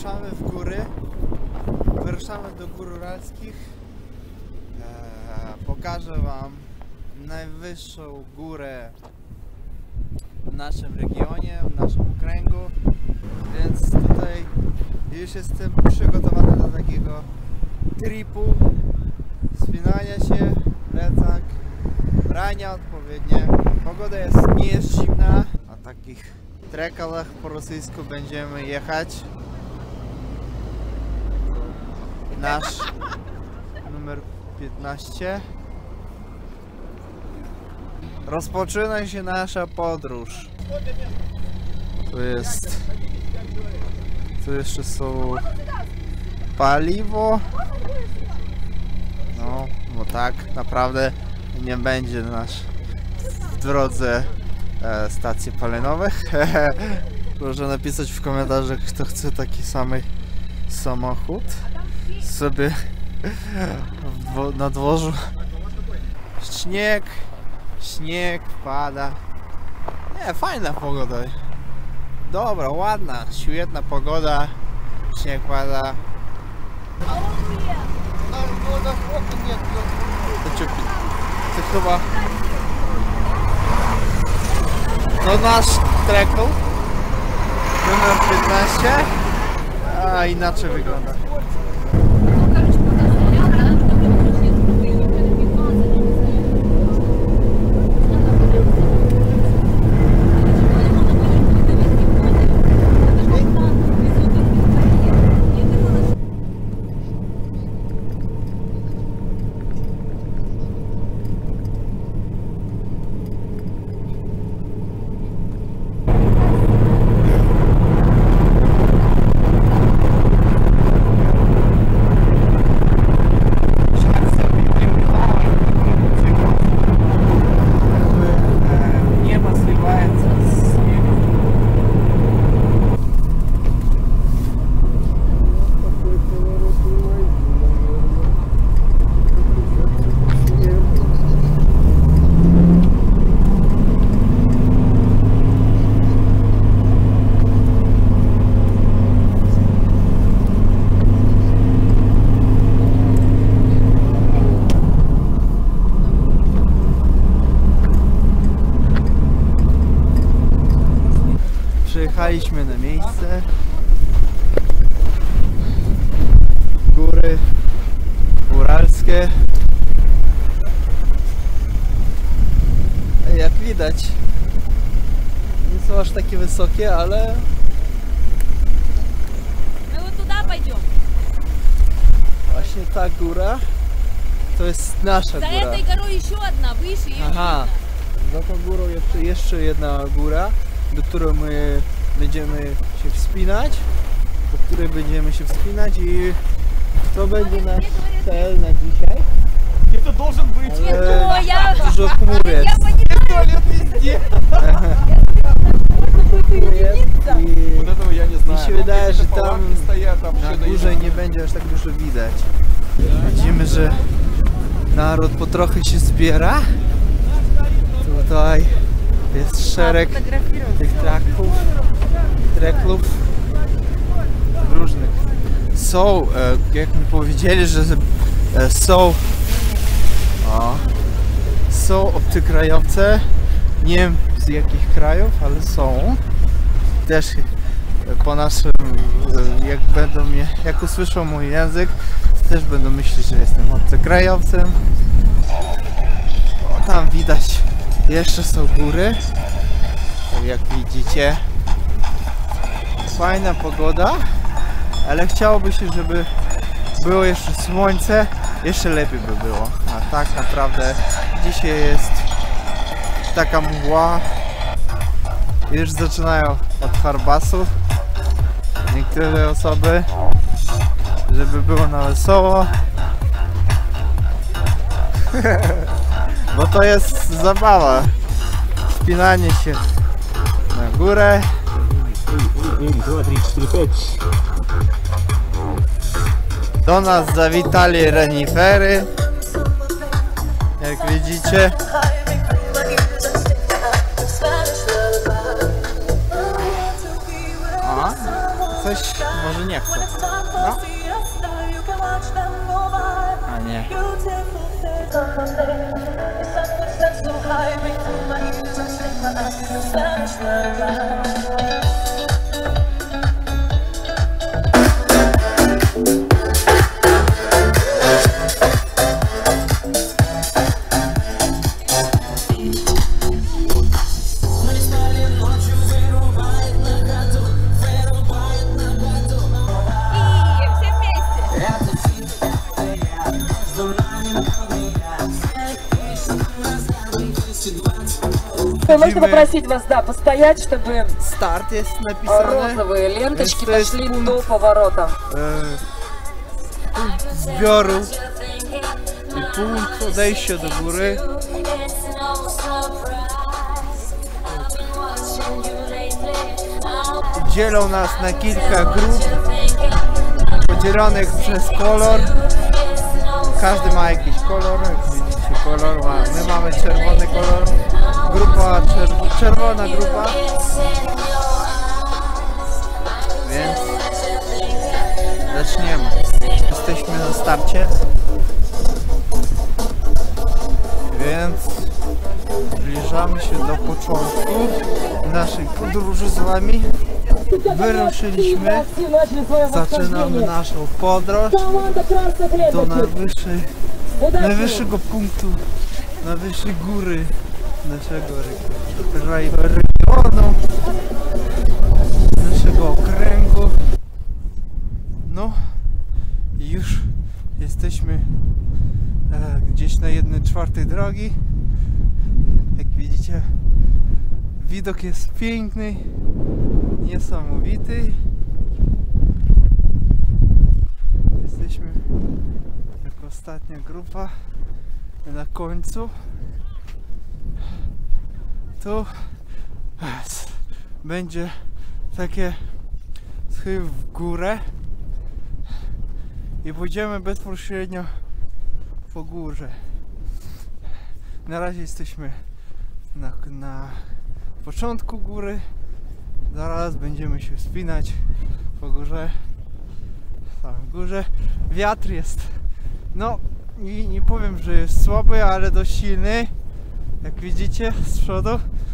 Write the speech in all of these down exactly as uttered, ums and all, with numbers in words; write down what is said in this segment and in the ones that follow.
Wyruszamy w góry. Wyruszamy do Gór Uralskich. Eee, pokażę wam najwyższą górę w naszym regionie, w naszym okręgu. Więc tutaj już jestem przygotowany do takiego tripu, spinania się, plecak, brania odpowiednie. Pogoda jest, nie jest zimna, na takich trekalach po rosyjsku będziemy jechać. Nasz numer piętnaście. Rozpoczyna się nasza podróż. Tu jest... Tu jeszcze są paliwo. No, bo tak naprawdę nie będzie nasz w drodze e, stacji paleniowych. Proszę napisać w komentarzach, kto chce taki sam samochód sobie w, na dworzu. Śnieg, śnieg pada. Nie, fajna pogoda. Dobra, ładna, świetna pogoda. Śnieg pada. To, czy, to chyba to nasz trekl numer piętnaście, a inaczej wygląda. Przyjechaliśmy na miejsce. Góry Uralskie. Jak widać, nie są aż takie wysokie, ale... Właśnie ta góra to jest nasza góra. За этой горой еще одна, выше, ее Aha, za tą górą jeszcze, jeszcze jedna góra, do której my będziemy się wspinać, po której będziemy się wspinać i to będzie nasz cel na dzisiaj. Это должен быть Ale я- dużo chmur jest. туалет везде. Chmur jest i Вот этого я не знаю. mi się wydaje, że tam Палатки стоят, там na все górze nie będzie aż tak dużo widać. Widzimy, że naród po trochę się zbiera. Tutaj jest szereg tych traków, treklów różnych. Są, e, jak mi powiedzieli, że e, są o, są obcokrajowce, nie wiem z jakich krajów, ale są. Też e, po naszym, e, jak będą mnie, jak usłyszą mój język, też będą myśleć, że jestem obcokrajowcem. O, tam widać, jeszcze są góry, jak widzicie. Fajna pogoda, ale chciałoby się, żeby było jeszcze słońce, jeszcze lepiej by było. A tak naprawdę dzisiaj jest taka mgła. Już zaczynają od harbasu niektóre osoby, żeby było na wesoło. Bo to jest zabawa. Wspinanie się na górę. Do nas zawitali renifery. Jak widzicie. A? Co ktoś może nie chce. No. A nie. Можно попросить вас, да, постоять, чтобы Start jest napisane. розовые ленточки To jest пошли punkt, до поворота. e, punkt zbioru i punkt odejścia do góry. Dzielą nas na kilka grup podzielonych przez kolor. Każdy ma jakiś kolor, jak widzicie kolor ma. My mamy czerwony kolor. Grupa czerw czerwona grupa. Więc zaczniemy. Jesteśmy na starcie. Więc zbliżamy się do początku naszej podróży z wami. Wyruszyliśmy. Zaczynamy naszą podróż do najwyższej, najwyższego punktu, najwyższej góry naszego regionu, naszego okręgu. No i już jesteśmy e, gdzieś na jednej czwartej drogi. Jak widzicie, widok jest piękny, niesamowity. Jesteśmy jako ostatnia grupa na końcu. Tu będzie takie schył w górę i pójdziemy bezpośrednio po górze. Na razie jesteśmy na, na początku góry. Zaraz będziemy się wspinać po górze. Tam w górze wiatr jest, no i nie powiem, że jest słaby, ale dość silny, jak widzicie z przodu,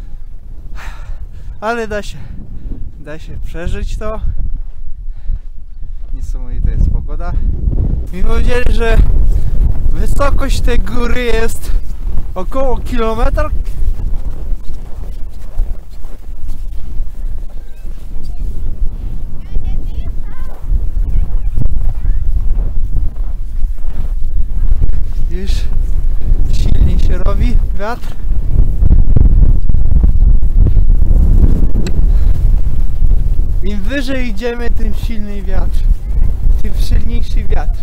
ale da się da się przeżyć to. Niesamowita jest pogoda. Mi powiedzieli, że wysokość tej góry jest około kilometra. Już silniej się robi wiatr. Im wyżej idziemy, tym silniej wiatr. Tym silniejszy wiatr.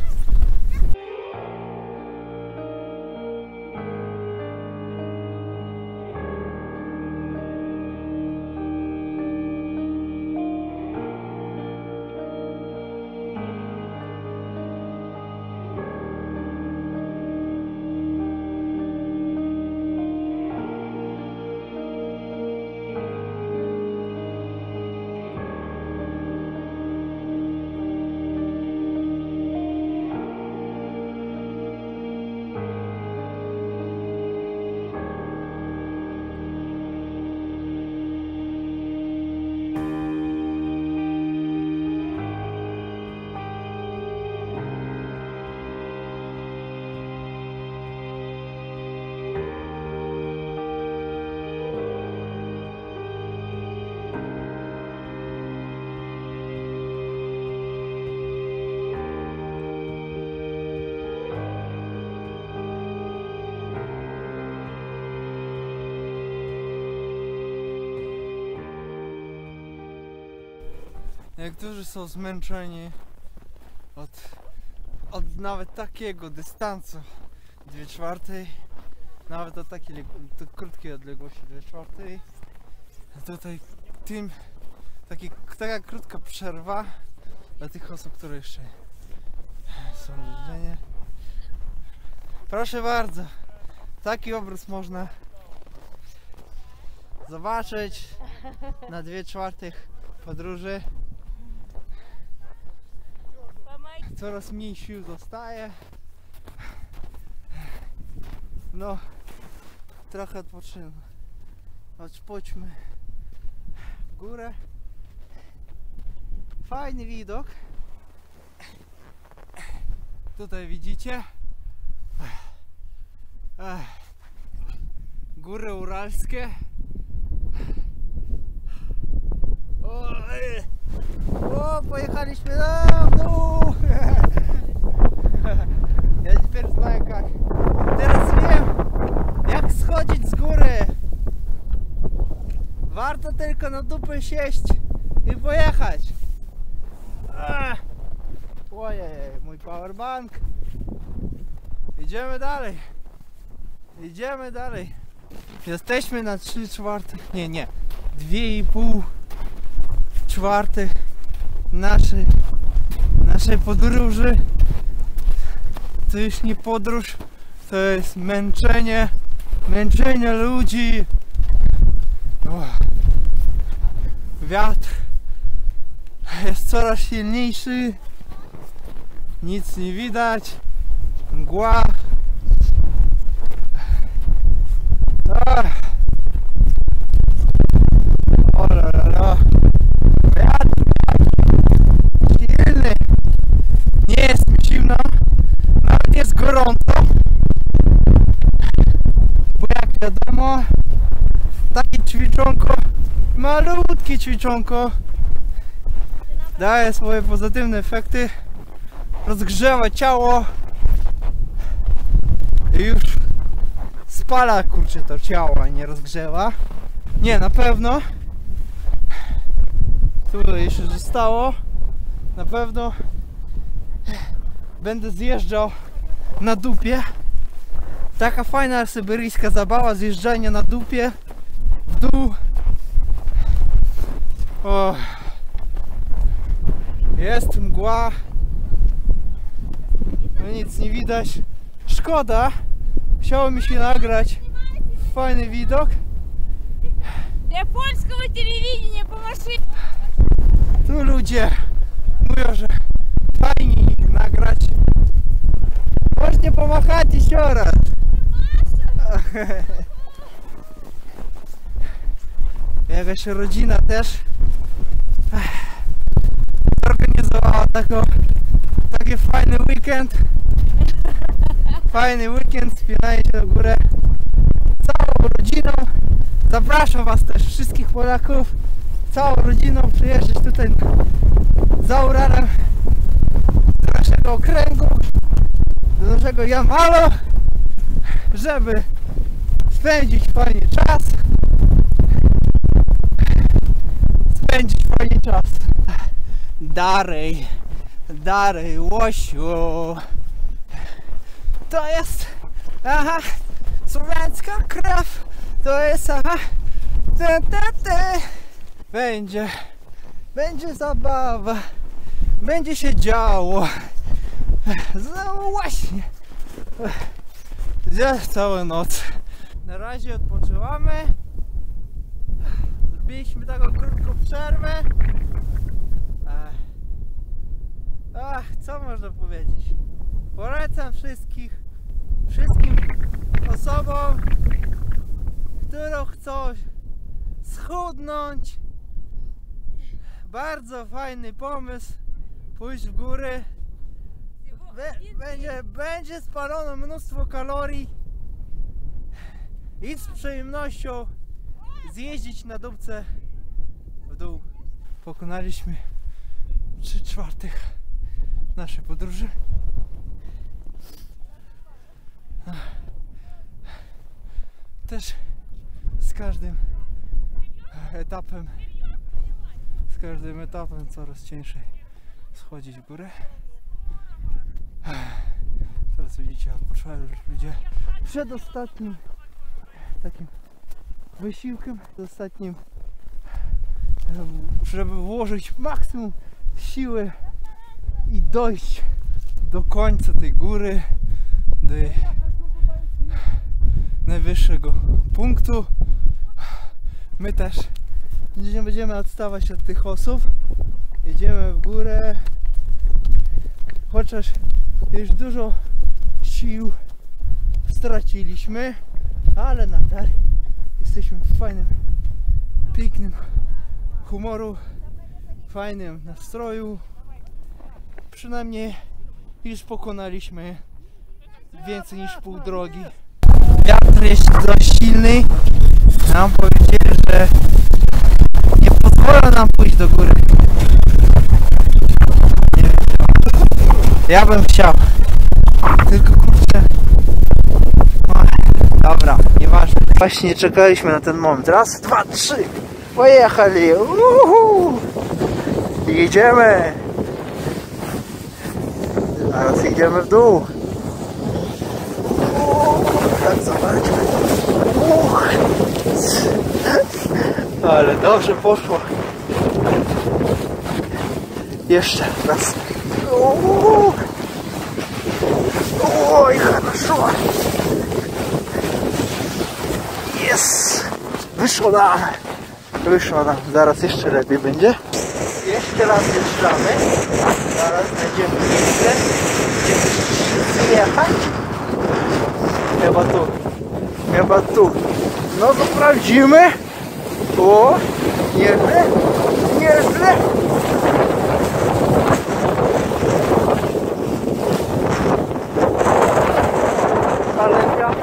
Niektórzy są zmęczeni od, od nawet takiego dystansu dwie czwartej, nawet od takiej to krótkiej odległości dwie czwartej. Tutaj tym taki, taka krótka przerwa dla tych osób, które jeszcze są w życzeniu. Proszę bardzo, taki obraz można zobaczyć na dwie czwartych podróży. Coraz mniej sił zostaje. No, trochę odpoczynę. Odpoczmy w górę. Fajny widok. Tutaj widzicie góry uralskie. O, o pojechaliśmy na dół. Ja теперь знаю как. Teraz wiem, jak schodzić z góry. Warto tylko na dupę sieść i pojechać. Ojej, mój powerbank. Idziemy dalej. Idziemy dalej. Jesteśmy na trzy czwarte. Nie, nie. dwie i pół czwarte naszej naszej podróży. To już nie podróż, to jest męczenie, męczenie ludzi. O. Wiatr jest coraz silniejszy, nic nie widać, mgła. Ach. O la la la. Wiatr silny, nie jest mi zimno. Nawet jest gorąco, bo jak wiadomo, takie ćwiczonko, malutkie ćwiczonko daje swoje pozytywne efekty, rozgrzewa ciało i już spala, kurczę, to ciało, a nie rozgrzewa. Nie, na pewno tutaj jeszcze zostało, na pewno będę zjeżdżał na dupie. Taka fajna syberyjska zabawa, zjeżdżanie na dupie w dół. O. Jest mgła, no nic nie widać. Szkoda, chciało mi się nagrać fajny widok. Для польского телевидения помаши. Tu ludzie mówią, że fajnie ich nagrać. Możecie pomachać jeszcze raz. Jakaś rodzina też zorganizowała taką, taki fajny weekend. Fajny weekend, wspinaje się do górę całą rodziną. Zapraszam was też, wszystkich Polaków, całą rodziną przyjeżdżać tutaj za Uralem do naszego okręgu, do naszego Jamalo, żeby spędzić fajnie czas. Spędzić fajnie czas. Dalej, dalej, łosiu. To jest, aha, słowiańska krew. To jest, aha, te, te, te. Będzie, będzie zabawa, będzie się działo. No właśnie. Gdzie całą noc. Na razie odpoczywamy. Zrobiliśmy taką krótką przerwę. Ach, co można powiedzieć? Polecam wszystkich, wszystkim osobom, które chcą schudnąć. Bardzo fajny pomysł, pójść w góry. Be, będzie, będzie spalone mnóstwo kalorii i z przyjemnością zjeździć na dupce w dół. Pokonaliśmy trzy czwartych naszej podróży. Też z każdym etapem, z każdym etapem coraz ciężej schodzić w górę. Teraz widzicie, odpoczywają już ludzie przed ostatnim takim wysiłkiem, przed ostatnim, żeby włożyć maksimum siły i dojść do końca tej góry, do najwyższego punktu. My też nie będziemy odstawać od tych osób, jedziemy w górę. chociaż już dużo sił straciliśmy, ale nadal jesteśmy w fajnym, pięknym humoru, fajnym nastroju. Przynajmniej już pokonaliśmy więcej niż pół drogi. Wiatr jest dość silny. Nam powiedzieli, że nie pozwolą nam pójść do góry. Nie wiem, ja bym chciał. Tylko kurczę. Ach, dobra, nieważne. Właśnie czekaliśmy na ten moment. Raz, dwa, trzy. Pojechali. Uhu. Idziemy. Zaraz idziemy w dół. Tak, zobaczmy. Uch. Ale dobrze poszło. Jeszcze raz. Uch. Oj, хорошо. Jest. Wyszło nam. Wyszło nam. Zaraz jeszcze lepiej będzie. Jeszcze raz zjeżdżamy. Zaraz będziemy miejsce, gdzie zjechać. Chyba tu. Chyba tu. No to sprawdzimy. O, nieźle. Nieźle. Ale ja...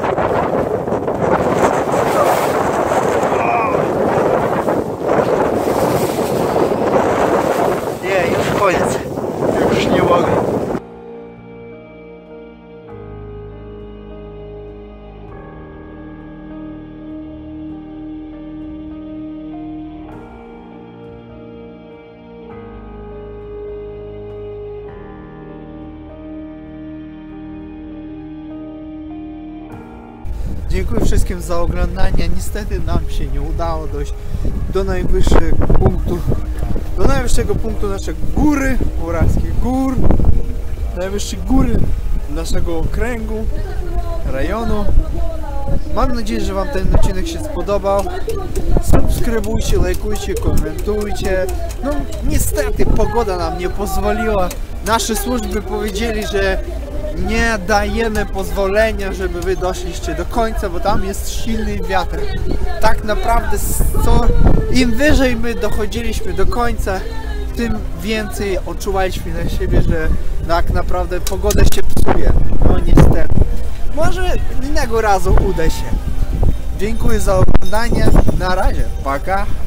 Nie, już koniec. Już nie mogę. Dziękuję wszystkim za oglądanie. Niestety nam się nie udało dojść do najwyższego punktu, do najwyższego punktu naszej góry, Uralskich Gór, najwyższej góry naszego okręgu, rejonu. Mam nadzieję, że Wam ten odcinek się spodobał. Subskrybujcie, lajkujcie, komentujcie. No niestety pogoda nam nie pozwoliła. Nasze służby powiedzieli, że nie dajemy pozwolenia, żeby wy doszliście do końca, bo tam jest silny wiatr. Tak naprawdę co im wyżej my dochodziliśmy do końca, tym więcej odczuwaliśmy na siebie, że tak naprawdę pogoda się psuje. No niestety. Może innego razu uda się. Dziękuję za oglądanie. Na razie. Paka.